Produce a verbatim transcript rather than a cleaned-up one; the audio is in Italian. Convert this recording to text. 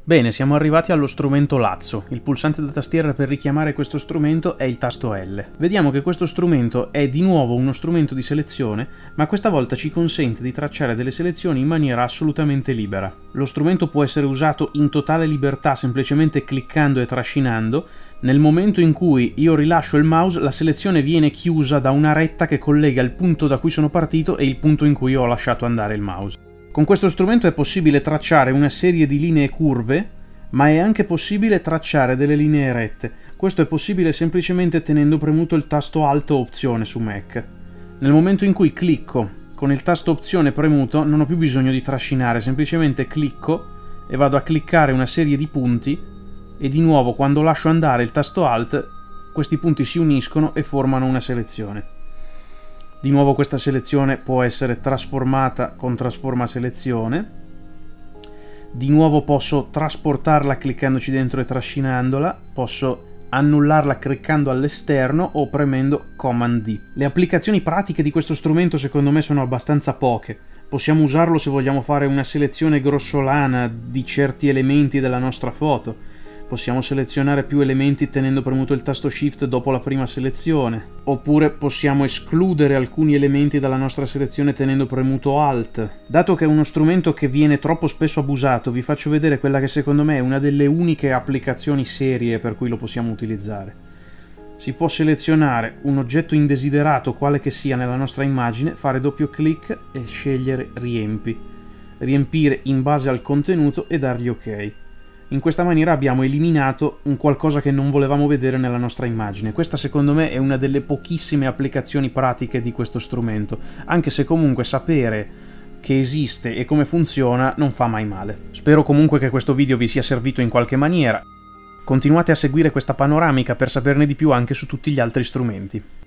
Bene, siamo arrivati allo strumento lazzo. Il pulsante da tastiera per richiamare questo strumento è il tasto L. Vediamo che questo strumento è di nuovo uno strumento di selezione, ma questa volta ci consente di tracciare delle selezioni in maniera assolutamente libera. Lo strumento può essere usato in totale libertà semplicemente cliccando e trascinando. Nel momento in cui io rilascio il mouse, la selezione viene chiusa da una retta che collega il punto da cui sono partito e il punto in cui ho lasciato andare il mouse. Con questo strumento è possibile tracciare una serie di linee curve, ma è anche possibile tracciare delle linee rette. Questo è possibile semplicemente tenendo premuto il tasto Alt o Opzione su Mac. Nel momento in cui clicco con il tasto Opzione premuto non ho più bisogno di trascinare, semplicemente clicco e vado a cliccare una serie di punti e di nuovo quando lascio andare il tasto Alt questi punti si uniscono e formano una selezione. Di nuovo questa selezione può essere trasformata con trasforma selezione. Di nuovo posso trasportarla cliccandoci dentro e trascinandola. Posso annullarla cliccando all'esterno o premendo Command D. Le applicazioni pratiche di questo strumento secondo me sono abbastanza poche. Possiamo usarlo se vogliamo fare una selezione grossolana di certi elementi della nostra foto. Possiamo selezionare più elementi tenendo premuto il tasto Shift dopo la prima selezione, oppure possiamo escludere alcuni elementi dalla nostra selezione tenendo premuto Alt. Dato che è uno strumento che viene troppo spesso abusato, vi faccio vedere quella che secondo me è una delle uniche applicazioni serie per cui lo possiamo utilizzare. Si può selezionare un oggetto indesiderato, quale che sia nella nostra immagine, fare doppio clic e scegliere Riempi. Riempire in base al contenuto e dargli OK. In questa maniera abbiamo eliminato un qualcosa che non volevamo vedere nella nostra immagine. Questa secondo me è una delle pochissime applicazioni pratiche di questo strumento, anche se comunque sapere che esiste e come funziona non fa mai male. Spero comunque che questo video vi sia servito in qualche maniera. Continuate a seguire questa panoramica per saperne di più anche su tutti gli altri strumenti.